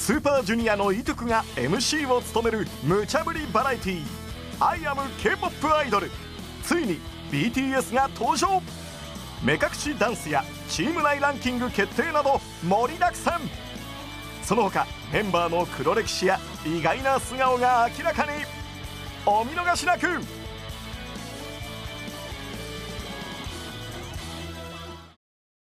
スーパージュニアのイトゥクが MC を務める無茶ぶりバラエティー I am K-POP アイドル。ついに BTS が登場。目隠しダンスやチーム内ランキング決定など盛りだくさん。その他メンバーの黒歴史や意外な素顔が明らかに。お見逃しなく。